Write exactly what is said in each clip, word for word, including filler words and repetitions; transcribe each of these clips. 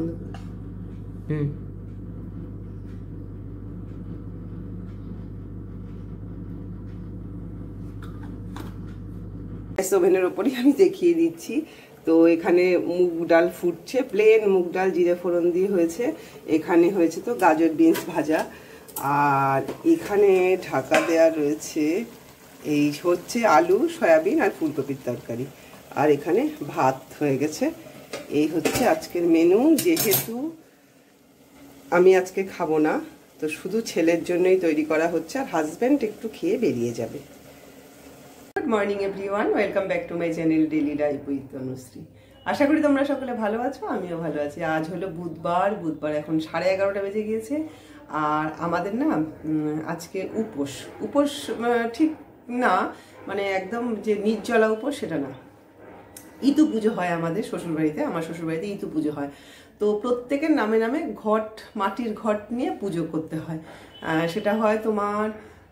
বন্ধ করে। হুম ওভেনের ওপরই আমি দেখিয়ে দিচ্ছি। তো এখানে মুগ ডাল ফুটছে, প্লেন মুগ ডাল জিরে ফোড়ন দিয়ে হয়েছে। এখানে হয়েছে তো গাজর বিনস ভাজা, আর এখানে ঢাকা দেওয়া রয়েছে এই হচ্ছে আলু সয়াবিন আর ফুলকপির তরকারি, আর এখানে ভাত হয়ে গেছে। এই হচ্ছে আজকের মেনু। যেহেতু আমি আজকে খাবো না, তো শুধু ছেলের জন্যই তৈরি করা হচ্ছে, আর হাজব্যান্ড একটু খেয়ে বেরিয়ে যাবে। Good morning everyone, welcome back to my channel daily life with Tanushree. আশা করি তোমরা সকলে ভালো আছো, আমিও ভালো আছি। আজ হলো বুধবার, বুধবার এখন সাড়ে এগারোটা বেজে গিয়েছে। আর আমাদের না আজকে উপোস, উপোস ঠিক না, মানে একদম যে নির্জলা উপোস সেটা না, ইতু পুজো হয় আমাদের শ্বশুরবাড়িতে। আমার শ্বশুরবাড়িতে ইতু পুজো হয়। তো প্রত্যেকের নামে নামে ঘট, মাটির ঘট নিয়ে পুজো করতে হয়। সেটা হয় তোমার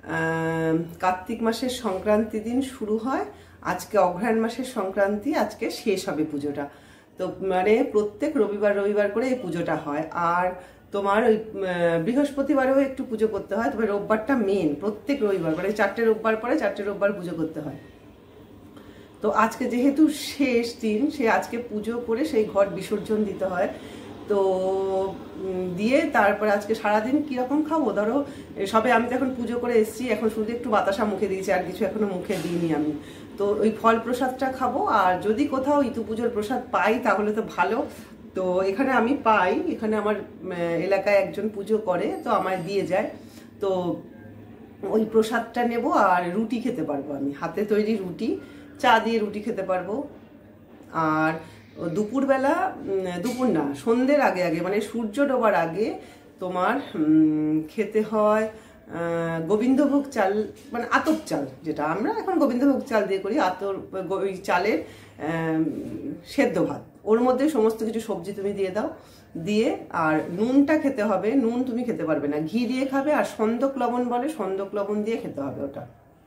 কার্তিক মাসের সংক্রান্তি দিন শুরু হয়, আজকে অঘ্রাণ মাসের সংক্রান্তি, আজকে শেষ হবে পুজোটা। তো মানে প্রত্যেক রবিবার রবিবার করে এই পুজোটা হয়। আর তোমার ওই বৃহস্পতিবারেও একটু পুজো করতে হয়, তবে রোববারটা মেন, প্রত্যেক রবিবার মানে চারটে রোববার পরে চারটে রোববার পুজো করতে হয়। তো আজকে যেহেতু শেষ দিন, সে আজকে পুজো করে সেই ঘট বিসর্জন দিতে হয়। তো দিয়ে তারপরে আজকে সারাদিন কীরকম খাবো, ধরো সবে আমি তো এখন পুজো করে এসেছি, এখন শুধু একটু বাতাসা মুখে দিয়েছি, আর কিছু এখনো মুখে দিইনি আমি। তো ওই ফল প্রসাদটা খাবো, আর যদি কোথাও ইতু পুজোর প্রসাদ পাই তাহলে তো ভালো। তো এখানে আমি পাই, এখানে আমার এলাকায় একজন পুজো করে, তো আমায় দিয়ে যায়। তো ওই প্রসাদটা নেব, আর রুটি খেতে পারবো আমি, হাতে তৈরি রুটি, চা দিয়ে রুটি খেতে পারবো। আর দুপুরবেলা, দুপুর না সন্ধ্যের আগে আগে মানে সূর্য ডোবার আগে তোমার খেতে হয় গোবিন্দভোগ চাল, মানে আতপ চাল, যেটা আমরা এখন গোবিন্দভোগ চাল দিয়ে করি, আতর ওই চালের সেদ্ধ ভাত। ওর মধ্যে সমস্ত কিছু সবজি তুমি দিয়ে দাও, দিয়ে আর নুনটা খেতে হবে, নুন তুমি খেতে পারবে না, ঘি দিয়ে খাবে। আর সন্দক লবণ বলে, সন্দক লবণ দিয়ে খেতে হবে ওটা।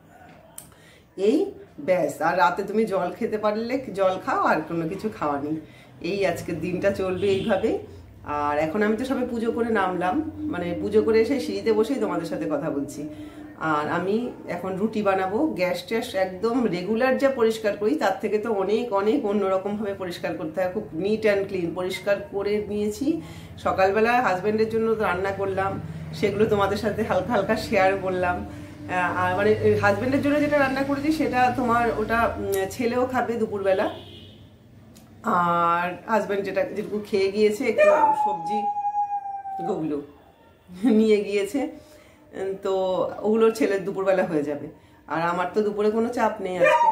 এই ব্যাস। আর রাতে তুমি জল খেতে পারলে জল খাও, আর কোনো কিছু খাওয়া নেই। এই আজকের দিনটা চলবে এইভাবে। আর এখন আমি তো সবে পুজো করে নামলাম, মানে পুজো করে এসে সিঁড়িতে বসেই তোমাদের সাথে কথা বলছি। আর আমি এখন রুটি বানাবো। গ্যাস ট্যাস একদম রেগুলার যা পরিষ্কার করি তার থেকে তো অনেক অনেক অন্যরকমভাবে পরিষ্কার করতে হয়, খুব নিট অ্যান্ড ক্লিন পরিষ্কার করে নিয়েছি। সকালবেলা হাজব্যান্ডের জন্য রান্না করলাম, সেগুলো তোমাদের সাথে হালকা হালকা শেয়ার করলাম। আর মানে হাজব্যান্ডের জন্য যেটা রান্না করেছি সেটা তোমার ওটা ছেলেও খাবে দুপুরবেলা, আর হাজব্যান্ড যেটা যেটুকু খেয়ে গিয়েছে একটু সবজি ওগুলো নিয়ে গিয়েছে, তো ওগুলো ছেলের দুপুরবেলা হয়ে যাবে। আর আমার তো দুপুরে কোনো চাপ নেই আজকে।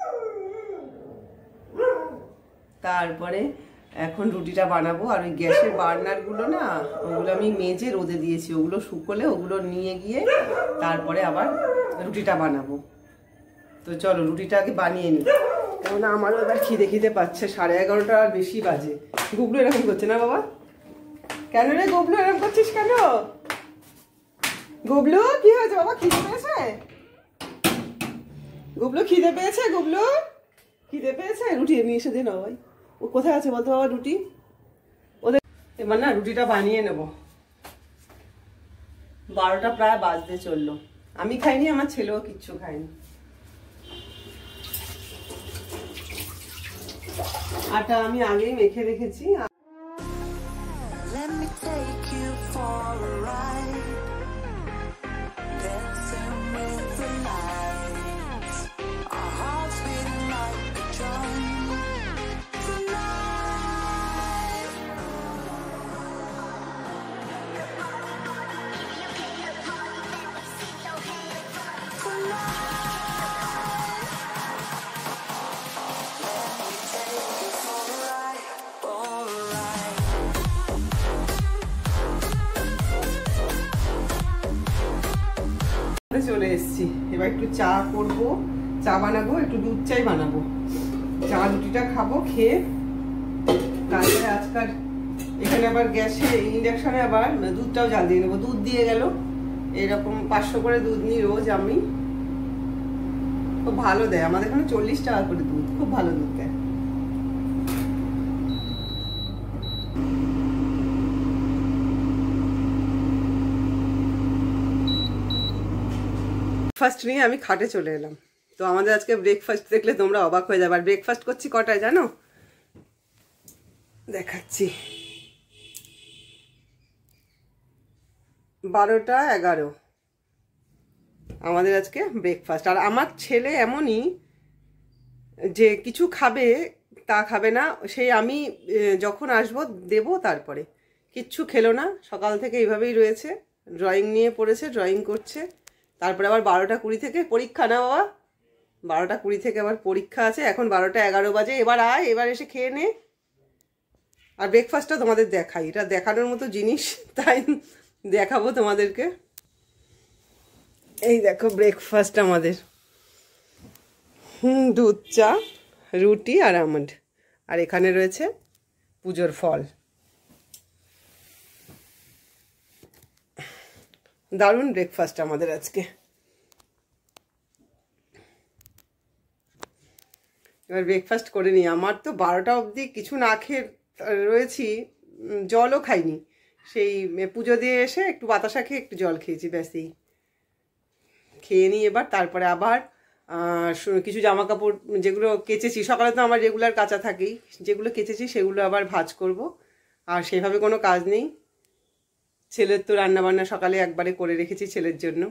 তারপরে এখন রুটিটা বানাবো। আর ওই গ্যাসের বার্নারগুলো না, ওগুলো আমি মেজে রোদে দিয়েছি, ওগুলো শুকোলে ওগুলো নিয়ে গিয়ে তারপরে আবার রুটিটা বানাবো। তো চলো রুটিটা আগে বানিয়ে নিই, কেননা আমারও এবার খিদে খিদে পাচ্ছে, সাড়ে এগারোটা আর বেশি বাজে। গুবলু এরকম করছে না বাবা? কেন রে গুবলু এরকম করছিস কেন? গুবলু কি হয়েছে বাবা, খিদে পেয়েছে? গুবলু খিদে পেয়েছে? গুবলু খিদে পেয়েছে? রুটি নিয়ে এসে দিন ভাই। ও কোথায় আছে বলতো বাবা রুটি? ওদের এবার না রুটিটা বানিয়ে নেব। বারোটা প্রায় বাজতে চললো, আমি খাইনি, আমার ছেলেও কিচ্ছু খায়নি। আটা আমি আগেই মেখে রেখেছি। চলে এসেছি, এবার একটু চা করবো, চা বানাবো, একটু দুধ চাই বানাবো, চা রুটিটা খাবো, খেয়ে তারপরে আজকাল এখানে আবার গ্যাসে ইন্ডাকশনে আবার দুধটাও জাল দিয়ে নেবো। দুধ দিয়ে গেল, এরকম পাঁচশো করে দুধ নিই রোজ আমি, খুব ভালো দেয় আমাদের এখানে, চল্লিশ টাকা করে দুধ, খুব ভালো দুধ দেয়। ব্রেকফাস্ট নিয়ে আমি খাটে চলে এলাম। তো আমাদের আজকে ব্রেকফাস্ট দেখলে তোমরা অবাক হয়ে যাবে। আর ব্রেকফাস্ট করছি কটায় জানো? দেখাচ্ছি, বারোটা এগারো আমাদের আজকে ব্রেকফাস্ট। আর আমার ছেলে এমনই যে কিছু খাবে তা খাবে না, সেই আমি যখন আসবো দেব, তারপরে কিচ্ছু খেলো না, সকাল থেকে এইভাবেই রয়েছে, ড্রয়িং নিয়ে পড়েছে, ড্রয়িং করছে। তারপরে আবার বারোটা কুড়ি থেকে পরীক্ষা, না বাবা, বারোটা কুড়ি থেকে আবার পরীক্ষা আছে। এখন বারোটা এগারো বাজে, এবার আয়, এবার এসে খেয়ে নে। আর ব্রেকফাস্টটা তোমাদের দেখাই, এটা দেখানোর মতো জিনিস, তাই দেখাবো তোমাদেরকে। এই দেখো ব্রেকফাস্ট আমাদের, হুম দুধ চা, রুটি আর আমন্ড, আর এখানে রয়েছে পুজোর ফল। দারুণ ব্রেকফাস্ট আমাদের আজকে। এবার ব্রেকফাস্ট করে নিই। আমার তো বারোটা অবধি কিছু না খেয়ে রয়েছি, জলও খাইনি। সেই পুজো দিয়ে এসে একটু বাতাসা খেয়ে একটু জল খেয়েছি, ব্যাসই। খেয়ে নিই এবার, তারপরে আবার কিছু জামা কাপড় যেগুলো কেচেছি, সকালে তো আমার রেগুলার কাচা থাকেই, যেগুলো কেচেছি সেগুলো আবার ভাঁজ করব। আর সেভাবে কোনো কাজ নেই। ছেলের তো রান্নাবান্না সকালে একবারে করে রেখেছি ছেলের জন্য।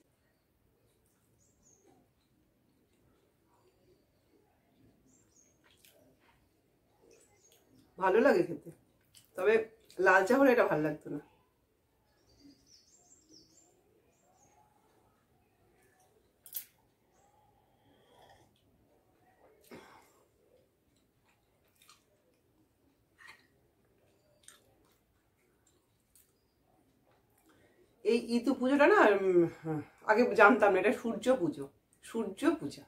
ভালো লাগে খেতে, তবে লাল চা হলে এটা ভালো লাগতো না। এই ইতু পুজোটা না আগে জানতাম না, এটা সূর্য পুজো, সূর্য পূজা।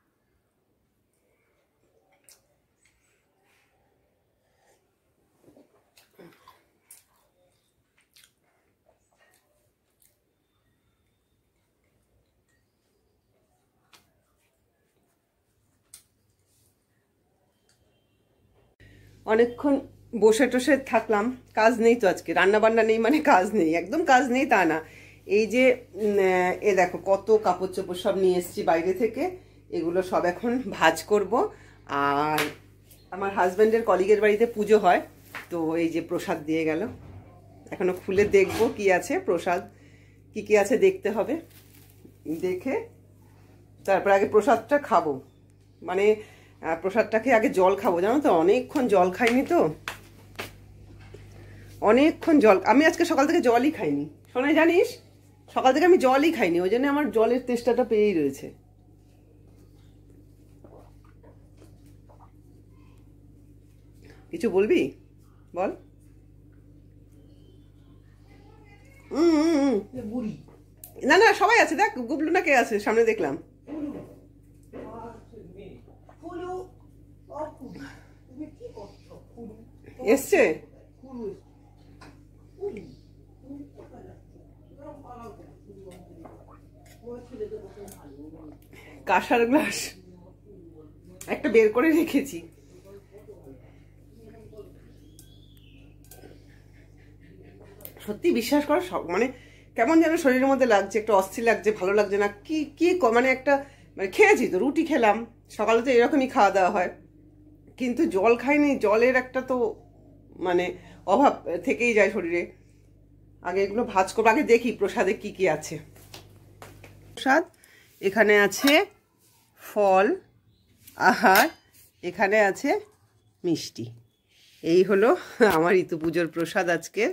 অনেকক্ষণ বসে টসে থাকলাম, কাজ নেই তো আজকে, রান্না বান্না নেই মানে কাজ নেই, একদম কাজ নেই তা না। এই যে এ দেখো কত কাপড় চোপড় সব নিয়ে এসেছি বাইরে থেকে, এগুলো সব এখন ভাঁজ করব। আর আমার হাজব্যান্ডের কলিগের বাড়িতে পুজো হয়, তো এই যে প্রসাদ দিয়ে গেল, এখনো খুলে দেখবো কি আছে প্রসাদ, কি কি আছে দেখতে হবে, দেখে তারপর আগে প্রসাদটা খাবো। মানে প্রসাদটাকে আগে জল খাবো, জানো তো, অনেকক্ষণ জল খাইনি তো, অনেকক্ষণ জল। আমি আজকে সকাল থেকে জলই খাইনি, শোনাই জানিস, সকাল থেকে আমি জলই খাইনি, ওই জন্য আমার জলের তেষ্টাটা পেয়েই রয়েছে। কিছু বলবি বল। হুম না না সবাই আছে, দেখ গুবলু না কে আছে সামনে দেখলাম। এসছে কাঁসার গ্লাস একটা বের করে রেখেছি। সত্যি বিশ্বাস করো, মানে কেমন যেন শরীরের মধ্যে লাগছে, একটা অস্থির লাগছে, ভালো লাগছে না, কি কি মানে একটা, মানে খেয়েছি তো, রুটি খেলাম, সকালে তো এরকমই খাওয়া দাওয়া হয়, কিন্তু জল খাইনি। জলের একটা তো মানে অভাব থেকেই যায় শরীরে। আগে এগুলো ভাঁজ করবো, আগে দেখি প্রসাদে কি কি আছে। প্রসাদ এখানে আছে ফল, আহার, এখানে আছে মিষ্টি। এই হলো আমার ঋতু পুজোর প্রসাদ আজকে।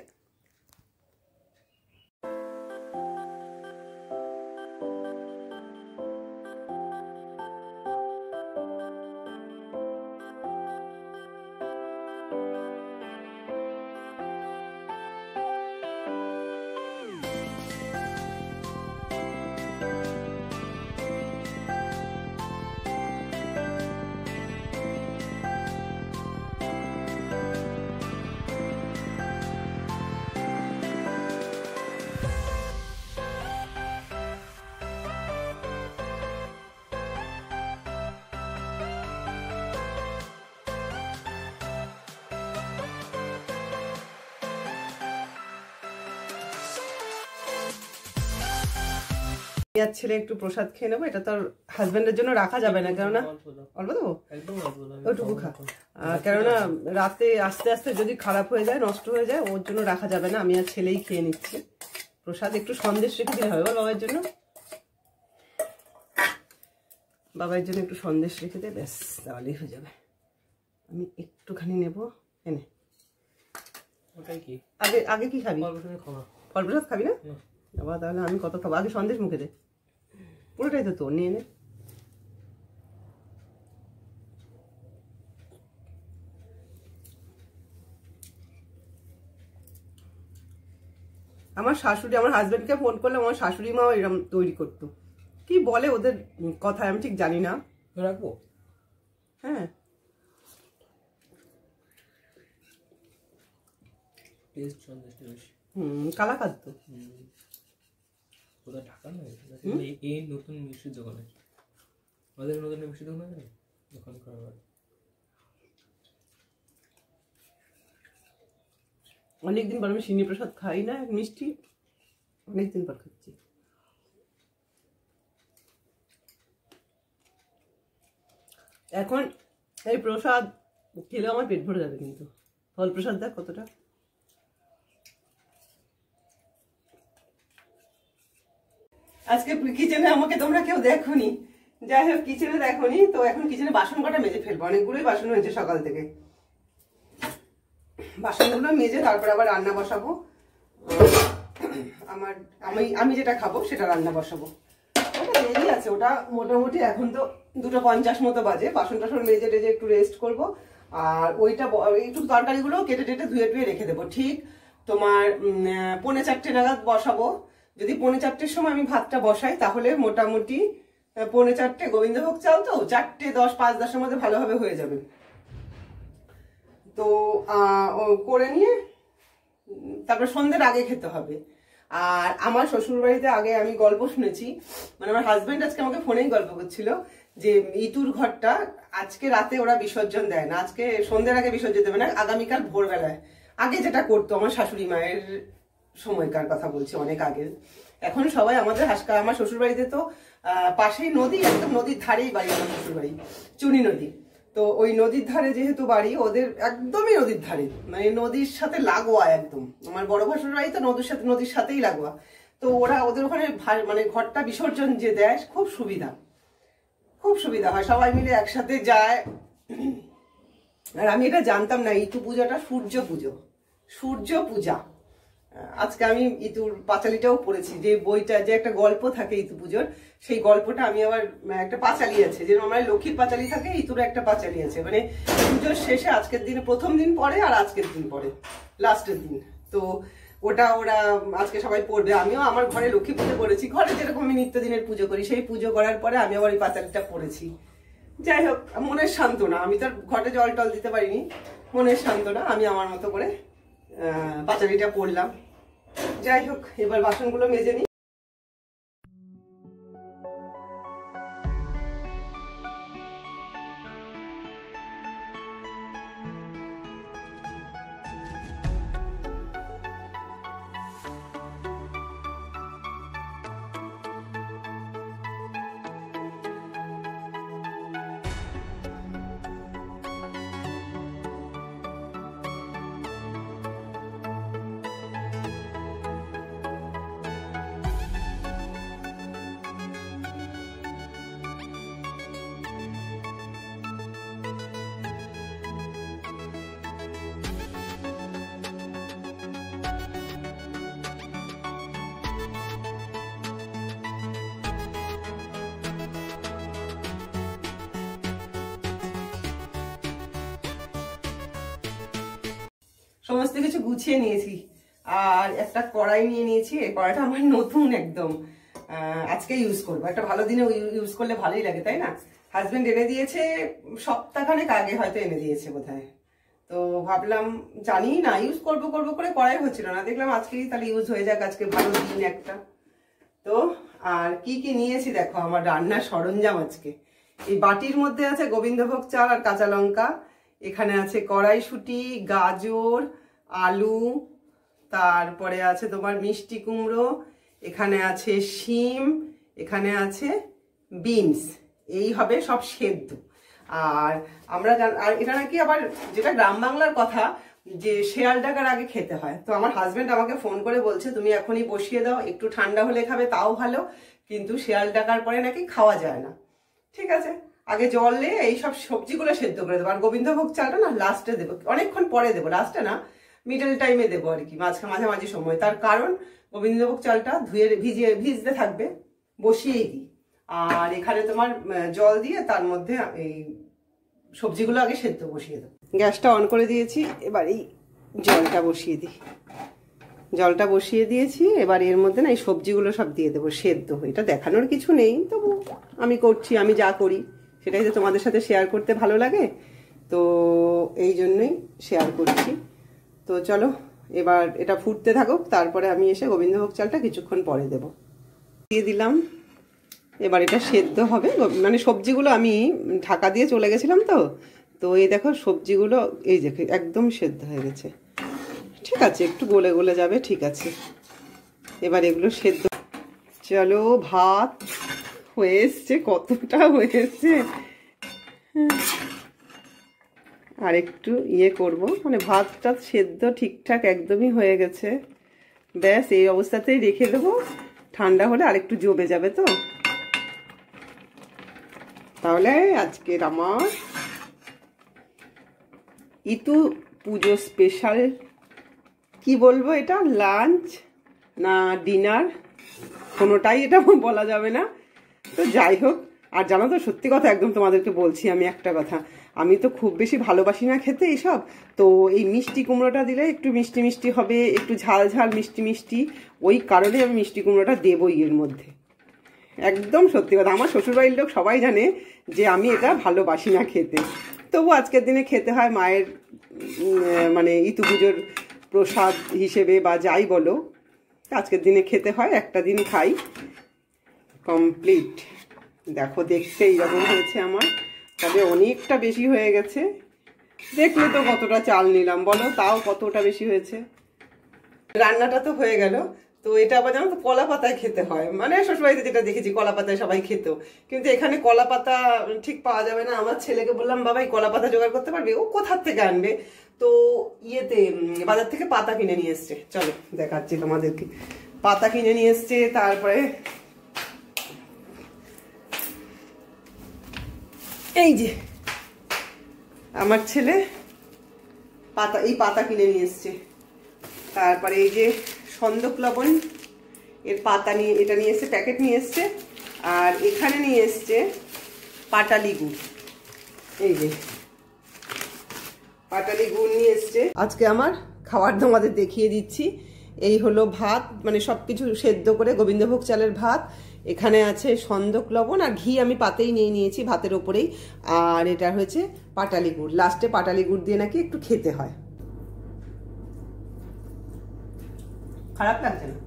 আর ছেলে একটু প্রসাদ খেয়ে নেবো। এটা তো হাজবেন্ডের জন্য রাখা যাবে না, কেননা অল্প দেবো, ওইটুকু খা, কেননা রাতে আস্তে আস্তে যদি খারাপ হয়ে যায়, নষ্ট হয়ে যায়, ওর জন্য রাখা যাবে না। আমি আর ছেলেই খেয়ে নিচ্ছি প্রসাদ। একটু সন্দেশ রেখে দিলে হবে বল বাবার জন্য, বাবার জন্য একটু সন্দেশ রেখে দে, ব্যাস তাহলেই হয়ে যাবে। আমি একটুখানি নেবো, এনে আগে আগে কি খাবি? ফল প্রসাদ খাবি না বাবা? তাহলে আমি কত খাবো? আগে সন্দেশ মুখে দে, পুরোটাই তো তোর, নিয়ে নে। আমার শাশুড়ি, আমার হাজবেন্ডকে ফোন করলে আমার শাশুড়ি মাও এরকম তৈরি করতো। কি বলে ওদের কথা আমি ঠিক জানি না। রাখবো? হ্যাঁ, হুম, কালাকাদ তো ওটা ঢাকা না, এই নতুন মিষ্টির দোকানে, আমাদের নতুন মিষ্টির দোকান আছে দোকান করা হয়। অনেকদিন পর আমি সিনি প্রসাদ খাই না, মিষ্টি অনেকদিন পর খাচ্ছি। এখন এই প্রসাদ খেলে আমার পেট ভরে যাবে, কিন্তু ফল প্রসাদ দেখ কতটা। আজকে কিচেনে আমাকে তোমরা কেউ দেখোনি, যাই হোক কিচেনে দেখোনি তো। এখন কিচেনে বাসন কটা মেজে ফেলবো, অনেকগুলোই বাসন হয়েছে সকাল থেকে। বাসনগুলো মেজে তারপর আবার রান্না বসাবো। আমার আমি আমি যেটা খাবো সেটা রান্না বসাবো। ওটা দেরি আছে, ওটা মোটামুটি এখন তো দুটো পঞ্চাশ মতো বাজে। বাসন টাসন মেজে টেজে একটু রেস্ট করবো, আর ওইটা একটু তরকারিগুলো কেটে টেটে ধুয়ে টুয়ে রেখে দেবো। ঠিক তোমার পৌনে চারটে নাগাদ বসাবো। যদি পৌনে চারটের সময় আমি ভাতটা বসাই তাহলে মোটামুটি পৌনে চারটে, গোবিন্দভোগ চাল তো চারটে দশ পাঁচ দশের মধ্যে ভালোভাবে হয়ে যাবে। তো করে নিয়ে তারপর সন্ধ্যের আগে খেতে হবে। আর আমার শ্বশুর বাড়িতে আগে আমি গল্প শুনেছি, মানে আমার হাজবেন্ড আজকে আমাকে ফোনেই গল্প করছিল যে ইতুর ঘরটা আজকে রাতে ওরা বিসর্জন দেয় না, আজকে সন্ধ্যের আগে বিসর্জন দেবে না, আগামীকাল ভোরবেলায়। আগে যেটা করতো আমার শাশুড়ি মায়ের সময়কার কথা বলছি, অনেক আগে। এখন সবাই আমাদের হাসকা, আমার শ্বশুর বাড়িতে তো আহ পাশেই নদী, একদম নদীর ধারেই বাড়ি আমার শ্বশুর বাড়ি, চুনি নদী। তো ওই নদীর ধারে যেহেতু বাড়ি, ওদের একদমই নদীর ধারে, মানে নদীর সাথে লাগোয়া একদম। আমার বড় ভাসুর বাড়ি তো নদীর সাথে নদীর সাথেই লাগোয়া। তো ওরা ওদের ওখানে মানে ঘরটা বিসর্জন যে দেয়, খুব সুবিধা, খুব সুবিধা হয়, সবাই মিলে একসাথে যায়। আর আমি এটা জানতাম না, ইতু পূজাটা সূর্য পুজো, সূর্য পূজা। আজকে আমি ইতুর পাঁচালিটাও পড়েছি, যে বইটা, যে একটা গল্প থাকে ইতু পুজোর, সেই গল্পটা আমি আবার একটা পাঁচালি আছে, যেরকম আমার লক্ষ্মীর পাঁচালি থাকে, ইতুর একটা পাঁচালি আছে। মানে পুজোর শেষে আজকের দিনে প্রথম দিন পরে আর আজকের দিন পরে লাস্টের দিন। তো ওটা ওরা আজকে সবাই পড়বে। আমিও আমার ঘরে লক্ষ্মী পুজো করেছি, ঘরে যেরকম আমি নিত্যদিনের পুজো করি, সেই পুজো করার পরে আমি আবার এই পাঁচালিটা পড়েছি। যাই হোক, মনের সান্ত্বনা, আমি তো ঘটে জল টল দিতে পারিনি, মনের সান্ত্বনা আমি আমার মতো করে আহ পাঁচালিটা পড়লাম। যাই হোক, এবার বাসনগুলো মেজে নিই। সমস্ত কিছু গুছিয়ে নিয়েছি, আর একটা কড়াই নিয়ে নিয়েছি। এই কড়াইটা আমার নতুন একদম, আজকে ইউজ করবো। একটা ভালো দিনে ইউজ করলে ভালোই লাগে, তাই না? হাজবেন্ড এনে দিয়েছে সপ্তাহখানেক আগে, হয়তো এনে দিয়েছে বোধহয়। তো ভাবলাম, জানি না, ইউজ করবো করবো করে কড়াই হচ্ছিল না, দেখলাম আজকেই তাহলে ইউজ হয়ে যাক, আজকে ভালো দিন একটা। তো আর কি কি নিয়েছি দেখো, আমার রান্নার সরঞ্জাম আজকে। এই বাটির মধ্যে আছে গোবিন্দভোগ চাল আর কাঁচা লঙ্কা, এখানে আছে কড়াইশুঁটি, গাজর, আলু, তারপরে আছে তোমার মিষ্টি কুমড়ো, এখানে আছে শিম, এখানে আছে বিনস, এই হবে সব সেদ্ধ। আর আমরা আর এটা নাকি আবার যেটা গ্রাম বাংলার কথা যে শেয়াল ডাকার আগে খেতে হয়। তো আমার হাজবেন্ড আমাকে ফোন করে বলছে তুমি এখনই বসিয়ে দাও, একটু ঠান্ডা হলে খাবে তাও ভালো, কিন্তু শেয়াল ডাকার পরে নাকি খাওয়া যায় না। ঠিক আছে, আগে জল দিয়ে এইসব সবজিগুলো সেদ্ধ করে দেবো। আর গোবিন্দভোগ চালটা না লাস্টে দেবো, অনেকক্ষণ পরে দেবো, লাস্টে না মিডল টাইমে দেবো আর কি, মাঝখা মাঝামাঝি সময়। তার কারণ গোবিন্দভোগ চালটা ধুয়ে ভিজিয়ে ভিজতে থাকবে, বসিয়েই দিই। আর এখানে তোমার জল দিয়ে তার মধ্যে এই সবজিগুলো আগে সেদ্ধ বসিয়ে দেবো। গ্যাসটা অন করে দিয়েছি, এবার এই জলটা বসিয়ে দিই। জলটা বসিয়ে দিয়েছি, এবার এর মধ্যে না এই সবজিগুলো সব দিয়ে দেবো সেদ্ধ। এটা দেখানোর কিছু নেই, তবু আমি করছি, আমি যা করি সেটাই তো তোমাদের সাথে শেয়ার করতে ভালো লাগে, তো এই জন্যই শেয়ার করছি। তো চলো এবার এটা ফুটতে থাকুক, তারপরে আমি এসে গোবিন্দভোগ চালটা কিছুক্ষণ পরে দেব। দিয়ে দিলাম, এবার এটা সেদ্ধ হবে। মানে সবজিগুলো আমি ঢাকা দিয়ে চলে গেছিলাম তো, তো এই দেখো সবজিগুলো এই দেখো একদম সেদ্ধ হয়ে গেছে। ঠিক আছে, একটু গলে গলে যাবে, ঠিক আছে। এবার এগুলো সেদ্ধ, চলো ভাত হয়ে এসছে, কতটা হয়ে এসছে। আর একটু ইয়ে করব, মানে ভাতটা সেদ্ধ ঠিকঠাক একদমই হয়ে গেছে। ব্যাস এই অবস্থাতেই রেখে দেবো, ঠান্ডা হলে আর একটু জমে যাবে। তো তাহলে আজকের আমার ইতু পুজো স্পেশাল, কি বলবো এটা, লাঞ্চ না ডিনার কোনোটাই এটা বলা যাবে না। তো যাই হোক, আর জানো তো সত্যি কথা একদম তোমাদেরকে বলছি আমি একটা কথা, আমি তো খুব বেশি ভালোবাসি না খেতে এইসব, তো এই মিষ্টি কুমড়োটা দিলে একটু মিষ্টি মিষ্টি হবে, একটু ঝাল ঝাল মিষ্টি মিষ্টি, ওই কারণে আমি মিষ্টি কুমড়োটা দেবই এর মধ্যে। একদম সত্যি কথা, আমার শ্বশুরবাড়ির লোক সবাই জানে যে আমি এটা ভালোবাসি না খেতে, তবু আজকের দিনে খেতে হয়, মায়ের মানে ইতু পুজোর প্রসাদ হিসেবে বা যাই বলো, আজকের দিনে খেতে হয়, একটা দিন খাই। কমপ্লিট। দেখো দেখতে এইরকম হয়েছে আমার, তবে অনেকটা বেশি হয়ে গেছে। দেখলে তো কতটা চাল নিলাম বলো, তাও কতটা বেশি হয়েছে। রান্নাটা তো হয়ে গেল, তো এটা আবার জানো তো কলা পাতায় খেতে হয়, মানে শ্বশুরবাড়িতে যেটা দেখেছি কলা পাতায় সবাই খেত, কিন্তু এখানে কলা পাতা ঠিক পাওয়া যাবে না। আমার ছেলেকে বললাম বাবা এই কলা পাতা জোগাড় করতে পারবে, ও কোথার থেকে আনবে, তো ইয়েতে বাজার থেকে পাতা কিনে নিয়ে এসছে। চলো দেখাচ্ছি তোমাদেরকে, পাতা কিনে নিয়ে এসছে। তারপরে এই যে আমার ছেলে পাতা, এই পাতা কিনে নিয়ে এসছে। তারপরে এই যে সন্দক লবণ এর পাতা নিয়ে, এটা নিয়ে এসছে, প্যাকেট নিয়ে এসছে। আর এখানে নিয়ে এসছে পাটালি গুড়, এই যে পাটালি গুড় নিয়ে এসছে। আজকে আমার খাবার তোমাদের দেখিয়ে দিচ্ছি। এই হলো ভাত, মানে সব কিছু সেদ্ধ করে গোবিন্দভোগ চালের ভাত। এখানে আছে সন্দক লবণ আর ঘি, আমি পাতেই নিয়ে নিয়েছি ভাতের ওপরেই। আর এটা হয়েছে পাটালি গুড়, লাস্টে পাটালি গুড় দিয়ে নাকি একটু খেতে হয়। খারাপ লাগছে না?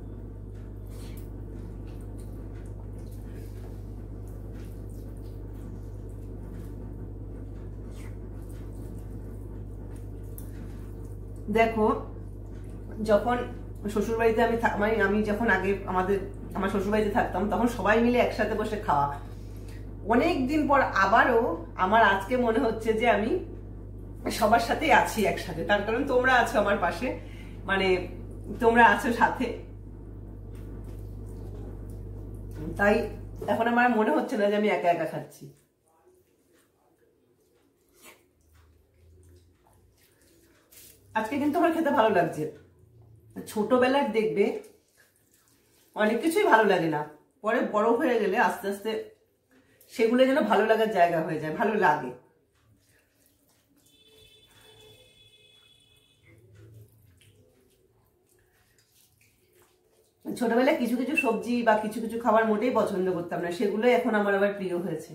দেখো যখন শ্বশুরবাড়িতে আমি মানে আমি যখন আগে আমাদের আমার শ্বশুরবাড়িতে থাকতাম, তখন সবাই মিলে একসাথে বসে খাওয়া, অনেক দিন পর আবারও আমার আজকে মনে হচ্ছে যে আমি সবার সাথে আছি একসাথে। তার কারণ তোমরা আছো আমার পাশে, মানে তোমরা আছো সাথে, তাই এখন আমার মনে হচ্ছে না যে আমি একা একা খাচ্ছি। আজকে কিন্তু আমার খেতে ভালো লাগছে। ছোটবেলার দেখবে অনেক কিছুই ভালো লাগে না, পরে বড় হয়ে গেলে আস্তে আস্তে সেগুলো যেন ভালো লাগার জায়গা হয়ে যায়, ভালো লাগে। ছোটবেলায় কিছু কিছু সবজি বা কিছু কিছু খাবার মোটেই পছন্দ করতাম না, সেগুলোই এখন আমার আবার প্রিয় হয়েছে।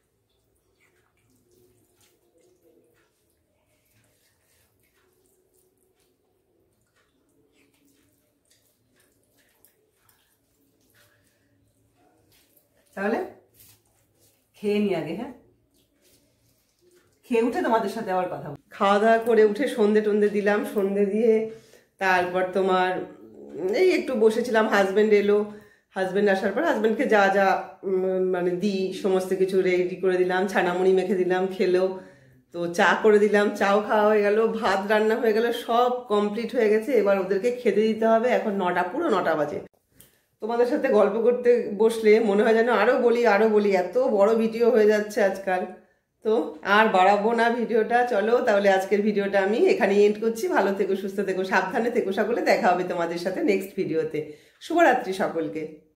তাহলে খেয়ে নি আগে, হ্যাঁ খেয়ে উঠে তোমাদের সাথে আবার কথা। খাওয়া দাওয়া করে উঠে সন্ধে টন্ধে দিলাম, সন্ধে দিয়ে তারপর তোমার এই একটু বসেছিলাম, হাজবেন্ড এলো, হাজব্যান্ড আসার পর হাজব্যান্ডকে যা যা উম, মানে দিই সমস্ত কিছু রেডি করে দিলাম, ছানামুড়ি মেখে দিলাম, খেলো। তো চা করে দিলাম, চাও খাওয়া হয়ে গেল, ভাত রান্না হয়ে গেল, সব কমপ্লিট হয়ে গেছে। এবার ওদেরকে খেতে দিতে হবে। এখন নটা, পুরো নটা বাজে। তোমাদের সাথে গল্প করতে বসলে মনে হয় যেন আরো বলি আরো বলি, এত বড় ভিডিও হয়ে যাচ্ছে আজকাল। তো আর বাড়াবো না ভিডিওটা, চলো তাহলে আজকের ভিডিওটা আমি এখানেই এন্ড করছি। ভালো থেকো, সুস্থ থেকো, সাবধানে থেকো সকলে। দেখা হবে তোমাদের সাথে নেক্সট ভিডিওতে। শুভরাত্রি সকলকে।